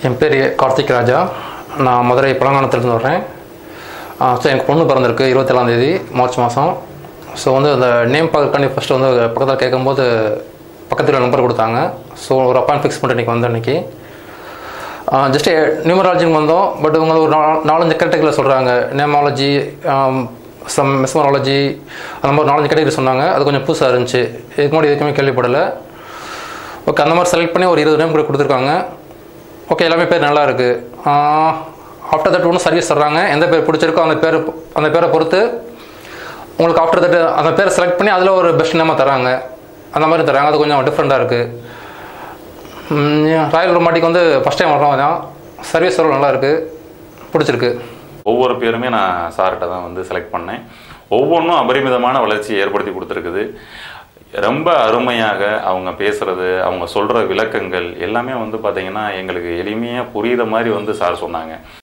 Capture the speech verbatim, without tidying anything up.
என் பேர் கார்த்திக் ராஜா. நான் மதுரை பழங்கானத்துலேருந்து வர்றேன். ஸோ எனக்கு பொண்ணு பிறந்திருக்கு இருபத்தேழாந்தேதி மார்ச் மாதம். ஸோ வந்து அந்த நேம் பார்க்கறக்காண்டி ஃபஸ்ட்டு வந்து பக்கத்தில் கேட்கும்போது பக்கத்தில் நம்பர் கொடுத்தாங்க. ஸோ ஒரு அப்பாயின்ட் ஃபிக்ஸ் பண்ணிட்டு இன்றைக்கி வந்தேன். இன்றைக்கி ஜஸ்ட்டு நியூமராலஜின்னு வந்தோம். பட் இவங்க ஒரு நா நாலஞ்சு கேட்டகரியில் சொல்கிறாங்க. நேமாலஜி, சம் மெஸ்மராலஜி, அந்த மாதிரி நாலஞ்சு கேட்டகரி சொன்னாங்க. அது கொஞ்சம் புதுசாக இருந்துச்சு. இதுக்கு முன்னாடி எதுக்குமே கேள்விப்படலை. ஓகே, அந்த மாதிரி செலக்ட் பண்ணி ஒரு இருபது நேம் கூட கொடுத்துருக்காங்க. ஓகே, எல்லாமே பேர் நல்லா இருக்குது. ஆஃப்டர் தட் ஒன்று சர்வீஸ் தர்றாங்க. எந்த பேர் பிடிச்சிருக்கோ அந்த பேர் அந்த பேரை பொறுத்து உங்களுக்கு ஆஃப்டர் தட் அந்த பேரை செலக்ட் பண்ணி அதில் ஒரு பெஸ்ட் நேமாக தராங்க. அந்த மாதிரி தராங்க. அது கொஞ்சம் டிஃப்ரெண்ட்டாக இருக்குது. ராயல் ரொமாட்டிக் வந்து ஃபஸ்ட் டைம் வர்றோம் தான். சர்வீஸ் எவ்வளோ நல்லா இருக்குது, பிடிச்சிருக்கு. ஒவ்வொரு பேருமே நான் சார்கிட்ட தான் வந்து செலக்ட் பண்ணேன். ஒவ்வொன்றும் அபரிமிதமான வளர்ச்சியை ஏற்படுத்தி கொடுத்துருக்குது. ரொம்ப அருமையாக அவங்க பேசுகிறது, அவங்க சொல்கிற விளக்கங்கள் எல்லாமே வந்து பார்த்திங்கன்னா எங்களுக்கு எளிமையாக புரிகிற மாதிரி வந்து சார் சொன்னாங்க.